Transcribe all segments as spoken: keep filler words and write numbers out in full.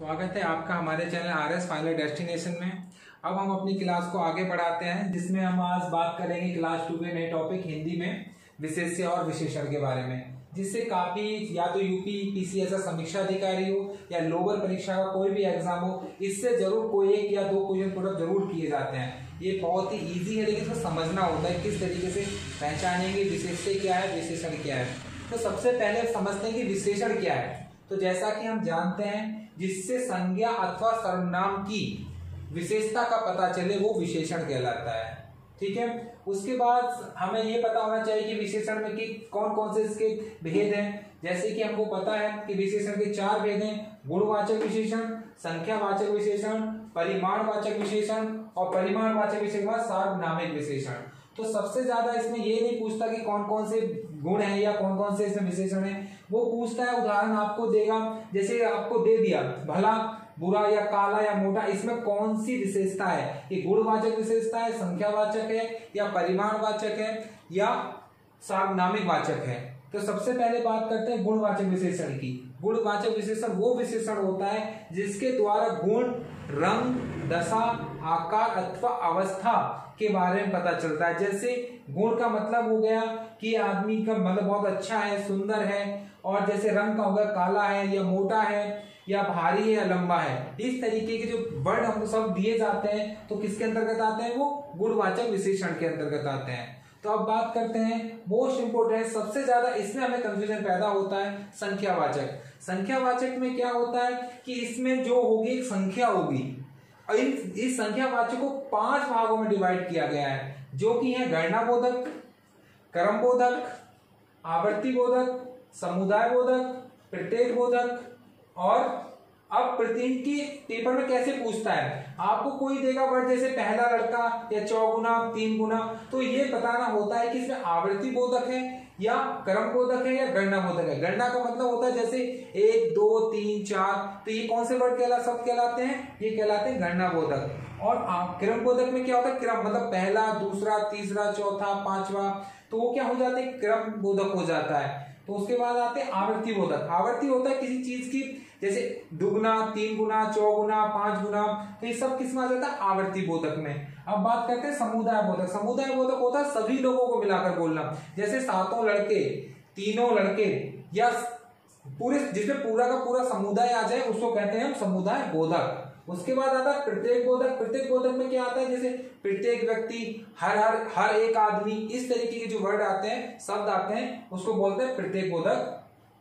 स्वागत है आपका हमारे channel R S final destination में। अब हम अपनी क्लास को आगे बढ़ाते हैं, जिसमें हम आज बात करेंगे क्लास टू के नए टॉपिक हिंदी में विशेष्य और विशेषण के बारे में, जिससे काफी या तो यूपी पीसीएस समीक्षा अधिकारी हो या लोअर परीक्षा का कोई भी एग्जाम हो, इससे जरूर कोई एक या दो क्वेश्चन पुट जरूर किए जाते हैं। ये बहुत ही इजी है, लेकिन इसको समझना होता है किस तरीके से पहचानेंगे विशेष्य क्या है विशेषण क्या है। तो सबसे पहले समझते हैं कि विशेषण क्या है। तो जैसा कि हम जानते हैं, जिससे संज्ञा अथवा सर्वनाम की विशेषता का पता चले वो विशेषण कहलाता है। ठीक है, उसके बाद हमें ये पता होना चाहिए कि विशेषण में कि कौन कौन से इसके भेद हैं। जैसे कि हमको पता है कि विशेषण के चार भेद हैं: गुणवाचक विशेषण, संख्यावाचक विशेषण, परिमाणवाचक विशेषण और परिमाणवाचक विशेषण का सार्वनामिक विशेषण। तो सबसे ज्यादा इसमें ये नहीं पूछता कि कौन कौन से गुण है या कौन कौन से इसमें विशेषण है, वो पूछता है उदाहरण आपको देगा। जैसे आपको दे दिया भला, बुरा या काला या मोटा, इसमें कौन सी विशेषता है, ये गुणवाचक विशेषता है, संख्यावाचक है या परिमाणवाचक है या सार्वनामिक वाचक है। तो सबसे पहले बात करते हैं गुणवाचक विशेषण की। गुणवाचक विशेषण वो विशेषण होता है जिसके द्वारा गुण, रंग, दशा, आकार अथवा अवस्था के बारे में पता चलता है। जैसे गुण का मतलब हो गया कि आदमी का मतलब बहुत अच्छा है, सुंदर है, और जैसे रंग का होगा काला है या मोटा है या भारी है या लंबा है। इस तरीके के जो वर्ड हमको सब दिए जाते हैं तो किसके अंतर्गत आते हैं, वो गुणवाचक विशेषण के अंतर्गत आते हैं। तो अब बात करते हैं मोस्ट इंपोर्टेंट, सबसे ज्यादा इसमें हमें कंफ्यूजन पैदा होता है संख्यावाचक। संख्यावाचक में क्या होता है कि इसमें जो होगी एक संख्या होगी, और इस संख्यावाचक को पांच भागों में डिवाइड किया गया है, जो कि है गणना बोधक, क्रम बोधक, आवर्ती बोधक, समुदाय बोधक, प्रत्येक बोधक। और अब प्रत्येक की पेपर में कैसे पूछता है, आपको कोई देगा वर्ड जैसे पहला लड़का या चौगुना, तीन गुना, तो ये बताना होता है कि इसमें आवर्ती बोधक है या क्रम बोधक है या गणना बोधक है। गणना का मतलब होता है जैसे एक, दो, तीन, चार, तो ये कौन से वर्ड कहला सब कहलाते हैं, ये कहलाते हैं गणना बोधक। और क्रम बोधक में क्या होता है, क्रम मतलब पहला, दूसरा, तीसरा, चौथा, पांचवा, तो वो क्या हो जाते हैं, क्रम बोधक हो जाता है। तो उसके बाद आते हैं आवर्ती बोधक। आवर्ती होता है किसी चीज की जैसे दुगुना, तीन गुना, चौगुना, पांच गुना, तो ये सब किसमें आ जाता है, आवर्ती बोधक में। अब बात करते हैं समुदाय बोधक। समुदाय बोधक होता है सभी लोगों को मिलाकर बोलना, जैसे सातों लड़के, तीनों लड़के, या पूरे जिसमें पूरा का पूरा समुदाय आ जाए उसको कहते हैं हम समुदाय बोधक। उसके बाद आता है प्रत्येक बोधक। प्रत्येक बोधक में क्या आता है, जैसे प्रत्येक व्यक्ति, हर हर हर एक आदमी, इस तरीके के जो वर्ड आते हैं, शब्द आते हैं, उसको बोलते हैं प्रत्येक बोधक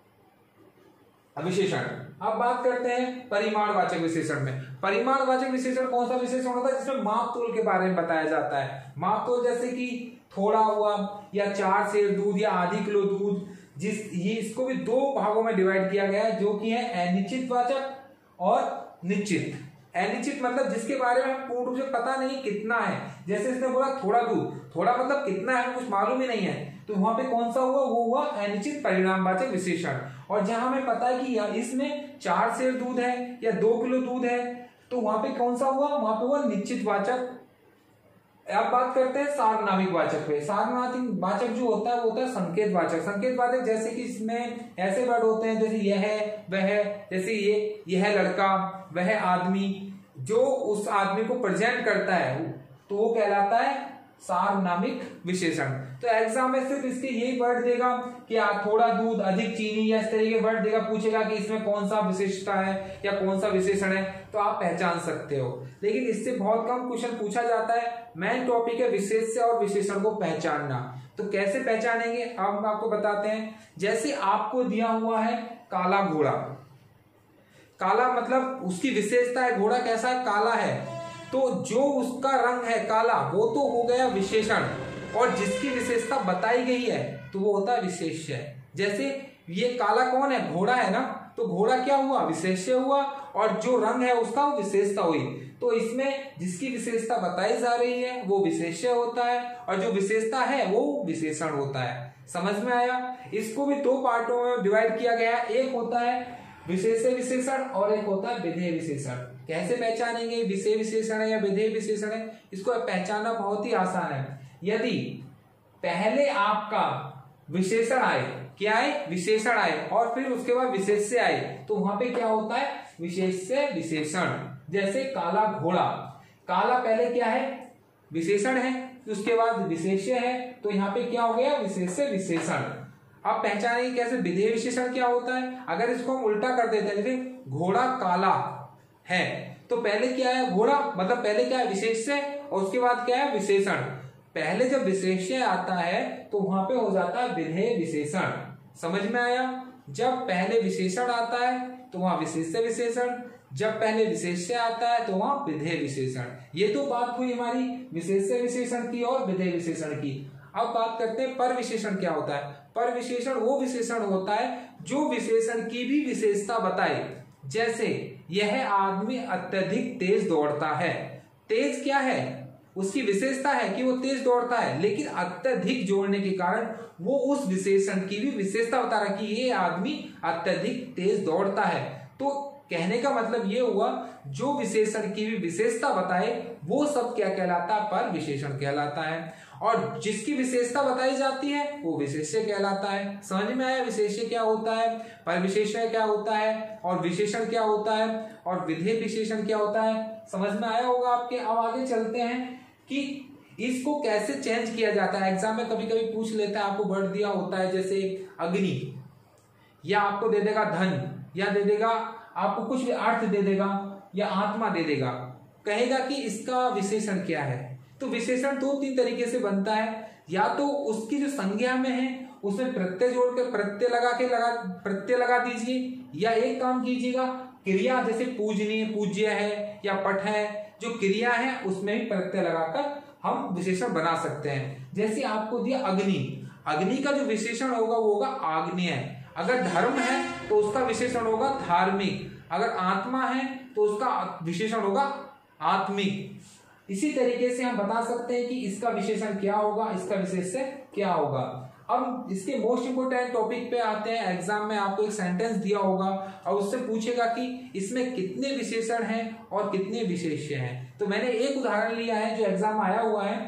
विशेषण। अब बात करते हैं परिमाणवाचक विशेषण में। परिमाणवाचक विशेषण कौन सा विशेषण होता है, जिसमें माप तोल के बारे में बताया जाता है। माप तोल जैसे कि थोड़ा हुआ या चार सेर दूध या आधी किलो दूध, जिस ये इसको भी दो भागों में डिवाइड किया गया है, जो कि है अनिश्चित वाचक और निश्चित। अनिश्चित मतलब जिसके बारे में हम पूर्ण रूप से पता नहीं कितना है, जैसे इसने बोला थोड़ा दूध, थोड़ा मतलब कितना है कुछ मालूम ही नहीं है, तो वहां पे कौन सा हुआ, वो हुआ अनिश्चित परिणामवाचक विशेषण। और जहां हमें पता है कि इसमें चार सेर दूध है या दो किलो दूध है, तो वहां पे कौन सा हुआ, वहां पे हुआ निश्चित वाचक। अब बात करते हैं सार्वनामिक वाचक पे। सार्वनामिक वाचक जो होता है वो होता है संकेत वाचक। संकेत वाचक जैसे कि इसमें ऐसे वर्ड होते हैं जैसे यह है, वह, जैसे ये यह लड़का, वह आदमी, जो उस आदमी को प्रेजेंट करता है तो वो कहलाता है सार्वनामिक विशेषण। तो एग्जाम में सिर्फ इसके यही वर्ड देगा कि थोड़ा दूध, अधिक चीनी, या इस तरह के वर्ड देगा, पूछेगा कि इसमें कौन सा विशेषता है या कौन सा विशेषण है, तो आप पहचान सकते हो। लेकिन इससे बहुत कम क्वेश्चन पूछा जाता है। मेन टॉपिक है विशेष्य और विशेषण को पहचानना। तो कैसे पहचानेंगे अब हम आपको बताते हैं। जैसे आपको दिया हुआ है काला घोड़ा, काला मतलब उसकी विशेषता है, घोड़ा कैसा है, काला है, तो जो उसका रंग है काला वो तो हो गया विशेषण, और जिसकी विशेषता बताई गई है तो वो होता है विशेष्य। जैसे ये काला कौन है, घोड़ा है ना, तो घोड़ा क्या हुआ, विशेष्य हुआ, और जो रंग है उसका वो विशेषता हुई। तो इसमें जिसकी विशेषता बताई जा रही है वो विशेष्य होता है, और जो विशेषता है वो विशेषण होता है। समझ में आया। इसको भी दो पार्टों में डिवाइड किया गया है, एक होता है विशेष्य विशेषण और एक होता है विधेय विशेषण। कैसे पहचानेंगे विषय विशेषण है या विधेय विशेषण है, इसको पहचानना बहुत ही आसान है। यदि पहले आपका विशेषण आए, क्या आए, विशेषण आए, और फिर उसके बाद विशेष्य आए, तो वहां पे क्या होता है, विशेष्य विशेषण। जैसे काला घोड़ा, काला पहले क्या है, विशेषण है, उसके बाद विशेष्य है, तो यहाँ पे क्या हो गया, विशेष्य विशेषण। अब पहचानेंगे कैसे विधेय विशेषण क्या होता है। अगर इसको हम उल्टा कर देते हैं, जैसे घोड़ा काला है, तो पहले क्या है, घोड़ा मतलब पहले क्या है, विशेष्य, और उसके बाद क्या है, विशेषण। पहले जब विशेष्य आता है तो वहां पे हो जाता है विधेय विशेषण। समझ में आया। जब पहले विशेषण आता है तो वहां विशेष्य विशेषण, जब पहले विशेष्य आता है तो वहां विधेय विशेषण। ये तो बात हुई हमारी विशेष्य विशेषण की और विधेय विशेषण की। अब बात करते हैं पर विशेषण क्या होता है। पर विशेषण वो विशेषण होता है जो विशेषण की भी विशेषता बताए। जैसे यह आदमी अत्यधिक तेज दौड़ता है। तेज क्या है, उसकी विशेषता है कि वो तेज दौड़ता है, लेकिन अत्यधिक जोड़ने के कारण वो उस विशेषण की भी विशेषता बता रहा है कि ये आदमी अत्यधिक तेज दौड़ता है। तो कहने का मतलब ये हुआ, जो विशेषण की भी विशेषता बताए वो सब क्या कहलाता है, पर विशेषण कहलाता है। और जिसकी विशेषता बताई जाती है वो विशेष्य कहलाता है। समझ में आया विशेष्य क्या होता है, पर विशेष्य क्या होता है, और विशेषण क्या होता है, और विधेय विशेषण क्या होता है। समझ में आया होगा आपके। अब आगे चलते हैं कि इसको कैसे चेंज किया जाता है। एग्जाम में कभी कभी पूछ लेता है, आपको वर्ड दिया होता है जैसे अग्नि, या आपको दे देगा धन, या दे देगा आपको कुछ भी अर्थ दे देगा, या आत्मा दे देगा, कहेगा कि इसका विशेषण क्या है। तो विशेषण दो तीन तरीके से बनता है। या तो उसकी जो संज्ञा में है उसमें प्रत्यय जोड़ के प्रत्यय लगा के लगा प्रत्यय लगा दीजिए, या एक काम कीजिएगा, क्रिया जैसे पूजनीय, पूज्य है या पठ है, जो क्रिया है उसमें भी प्रत्यय लगाकर हम विशेषण बना सकते हैं। जैसे आपको दिया अग्नि, अग्नि का जो विशेषण होगा वो होगा आग्नेय। अगर धर्म है तो उसका विशेषण होगा धार्मिक, अगर आत्मा है तो उसका विशेषण होगा आत्मिक। इसी तरीके से हम बता सकते हैं कि इसका विशेषण क्या होगा, इसका विशेष्य क्या होगा। अब इसके मोस्ट इंपोर्टेंट टॉपिक पे आते हैं। एग्जाम में आपको एक सेंटेंस दिया होगा और उससे पूछेगा कि इसमें कितने विशेषण हैं और कितने विशेष्य हैं। तो मैंने एक उदाहरण लिया है जो एग्जाम आया हुआ है।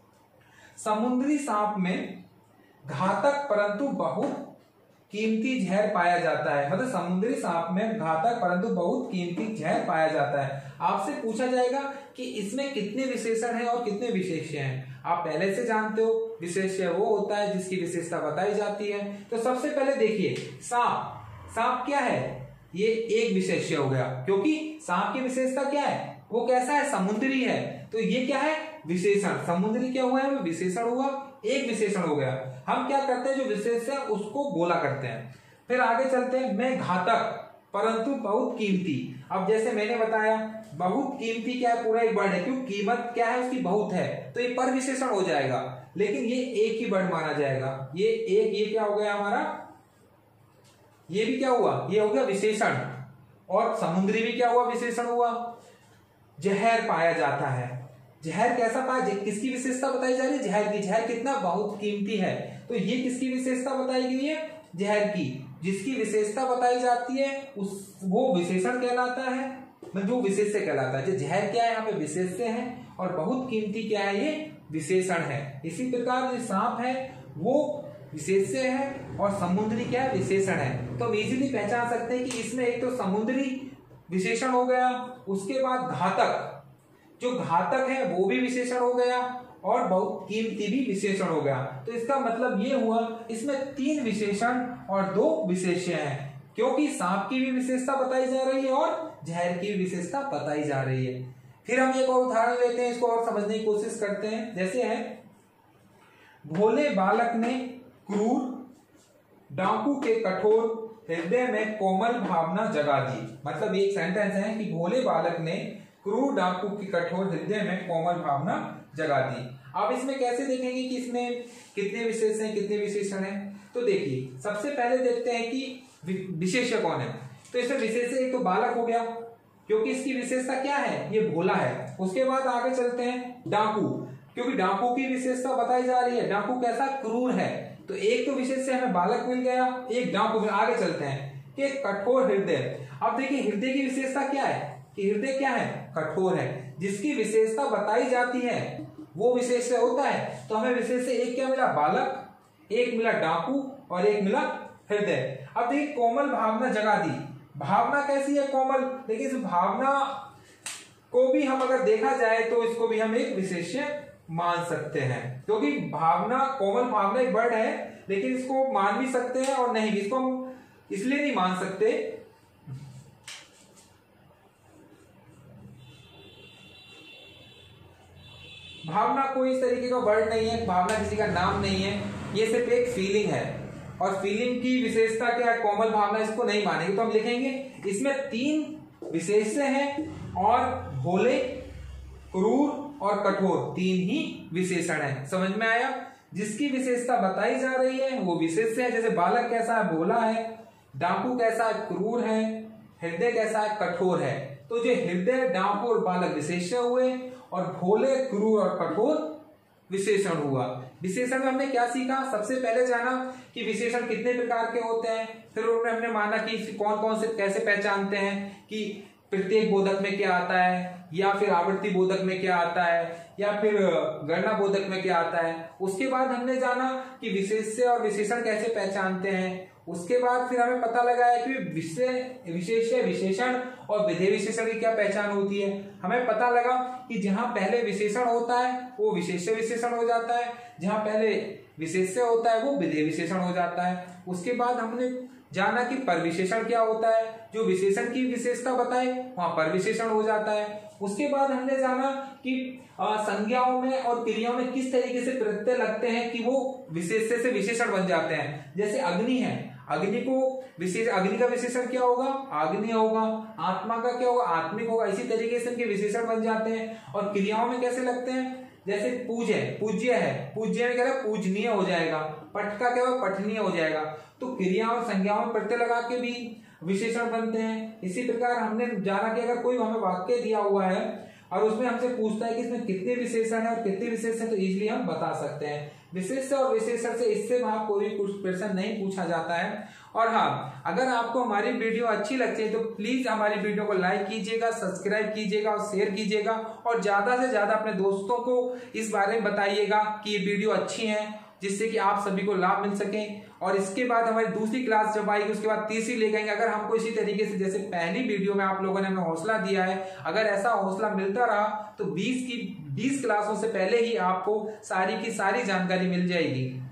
समुद्री सांप में घातक परंतु बहुत कीमती जहर पाया जाता है। मतलब समुद्री सांप में घातक परंतु बहुत कीमती जहर पाया जाता है। आपसे पूछा जाएगा कि इसमें कितने विशेषण हैं और कितने विशेष्य हैं। आप पहले से जानते हो विशेष्य वो होता है जिसकी विशेषता बताई जाती है। तो सबसे पहले देखिए सांप, सांप क्या है, ये एक विशेष्य हो गया, क्योंकि सांप की विशेषता क्या है, वो कैसा है, समुद्री है। तो ये क्या है, विशेषण। समुद्री क्या हुआ है, वो विशेषण हुआ, एक विशेषण हो गया। हम क्या करते हैं, जो विशेष है उसको बोला करते हैं। फिर आगे चलते हैं, मैं घातक परंतु बहुत कीमती। अब जैसे मैंने बताया बहुत कीमती क्या है, पूरा एक वर्ड है, क्यों, कीमत क्या है उसकी बहुत है, तो ये पर विशेषण हो जाएगा, लेकिन ये एक ही वर्ड माना जाएगा। ये एक, ये क्या हो गया हमारा, ये भी क्या हुआ, ये हो गया विशेषण। और समुद्री भी क्या हुआ, विशेषण हुआ। जहर पाया जाता है, जहर कैसा पाया, किसकी विशेषता बताई जा रही है, जहर की। जहर कितना, बहुत कीमती है, तो ये किसकी विशेषता बताई गई है, जहर की। जिसकी विशेषता बताई जाती है उस वो विशेषण कहलाता है, जो विशेष्य कहलाता है। जो जहर क्या है, यहाँ पे विशेष्य है, और बहुत कीमती क्या है, ये विशेषण है। इसी प्रकार जो सांप है वो विशेष्य है और समुद्री क्या है, विशेषण है। तो हम इजीली पहचान सकते हैं कि इसमें एक तो समुद्री विशेषण हो गया, उसके बाद घातक, जो घातक है वो भी विशेषण हो गया, और बहुत कीमती भी विशेषण हो गया। तो इसका मतलब ये हुआ इसमें तीन विशेषण और दो विशेष्य हैं, क्योंकि सांप की भी विशेषता बताई जा रही है और जहर की भी विशेषता बताई जा रही है। फिर हम एक और उदाहरण लेते हैं, इसको और समझने की कोशिश करते हैं। जैसे है, भोले बालक ने क्रूर डाकू के कठोर हृदय में कोमल भावना जगा दी। मतलब एक सेंटेंस है कि भोले बालक ने क्रूर डाकू की कठोर हृदय में कोमल भावना जगा दी। अब इसमें कैसे देखेंगे कि इसमें कितने विशेष हैं, कितने विशेषण हैं। तो देखिए, सबसे पहले देखते हैं कि विशेष्य कौन है। तो इसमें विशेष्य एक तो बालक हो गया, क्योंकि इसकी विशेषता क्या है, ये भोला है। उसके बाद आगे चलते हैं डाकू, क्योंकि डाकू की विशेषता बताई जा रही है, डाकू कैसा, क्रूर है। तो एक तो विशेष से हमें बालक मिल गया, एक डाकू मिल। आगे चलते हैं कि कठोर हृदय। अब देखिए हृदय की विशेषता क्या है, कि हृदय क्या है, कठोर है। जिसकी विशेषता बताई जाती है वो विशेष होता है। तो हमें विशेष से एक क्या मिला, बालक, एक मिला डाकू, और एक मिला हृदय। अब देखिए कोमल भावना जगा दी, भावना कैसी है? कोमल। लेकिन इस भावना को भी हम अगर देखा जाए तो इसको भी हम एक विशेष्य मान सकते हैं, क्योंकि भावना, कोमल भावना एक वर्ड है, लेकिन इसको मान भी सकते हैं और नहीं भी। इसको हम इसलिए नहीं मान सकते, भावना कोई इस तरीके का वर्ड नहीं है, भावना किसी का नाम नहीं है, ये सिर्फ एक फीलिंग है। और फीलिंग की विशेषता क्या है? कोमल भावना, इसको नहीं मानेंगे। तो हम लिखेंगे इसमें तीन विशेषण हैं और भोले, क्रूर और कठोर तीन ही विशेषण है। समझ में आया? जिसकी विशेषता बताई जा रही है वो विशेष है। जैसे बालक कैसा है? भोला है। डाकू कैसा है? क्रूर है। हृदय कैसा है? कठोर है। तो जो हृदय, डाकू और बालक विशेषण हुए और भोले, क्रूर और कठोर विशेषण हुआ। विशेषण में हमने क्या सीखा? सबसे पहले जाना कि विशेषण कितने प्रकार के होते हैं, फिर उन्होंने हमने माना कि कौन कौन से कैसे पहचानते हैं कि प्रत्येक बोधक में क्या आता है, या फिर आवृत्ति बोधक में क्या आता है, या फिर गणना बोधक में क्या आता है। उसके बाद हमने जाना कि विशेष्य और विशेषण कैसे पहचानते हैं। उसके बाद फिर हमें पता लगा है कि विशेष्य, विशेषण और विधेय विशेषण की क्या पहचान होती है। हमें पता लगा कि जहां पहले विशेषण होता है वो विशेष्य विशेषण हो जाता है, जहां पहले विशेष्य होता है वो विधेय विशेषण हो जाता है। उसके बाद हमने जाना कि परविशेषण क्या होता है, जो विशेषण की विशेषता बताए वहां परविशेषण हो जाता है। उसके बाद हमने जाना कि संज्ञाओं में और क्रियाओं में किस तरीके से प्रत्यय लगते हैं कि वो विशेष्य से विशेषण बन जाते हैं। जैसे अग्नि है, अग्नि को विशेष, अग्नि का विशेषण क्या होगा? आग्नि होगा। आत्मा का क्या होगा? आत्मिक होगा। इसी तरीके से इनके विशेषण बन जाते हैं। और क्रियाओं में कैसे लगते हैं? जैसे पूज्य, पूज्य है, पूज्य में क्या है? पूजनीय हो जाएगा। पठ का क्या होगा? पठनीय हो जाएगा। तो क्रिया और संज्ञाओं में प्रत्यय लगा के भी विशेषण बनते हैं। इसी प्रकार हमने जाना कि अगर कोई हमें वाक्य दिया हुआ है और उसमें हमसे पूछता है कि इसमें कितने विशेषण है और कितने विशेषण, तो इजीली हम बता सकते हैं। विशेष्य और विशेषण से इससे वहां कोई क्वेश्चन नहीं पूछा जाता है। और हाँ, अगर आपको हमारी वीडियो अच्छी लगती है तो प्लीज हमारी वीडियो को लाइक कीजिएगा, सब्सक्राइब कीजिएगा और शेयर कीजिएगा, और ज्यादा से ज्यादा अपने दोस्तों को इस बारे में बताइएगा कि ये वीडियो अच्छी है, जिससे कि आप सभी को लाभ मिल सके। और इसके बाद हमारी दूसरी क्लास जब आएगी उसके बाद तीसरी ले जाएंगे। अगर हमको इसी तरीके से जैसे पहली वीडियो में आप लोगों ने हमें हौसला दिया है, अगर ऐसा हौसला मिलता रहा तो बीस की बीस क्लासों से पहले ही आपको सारी की सारी जानकारी मिल जाएगी।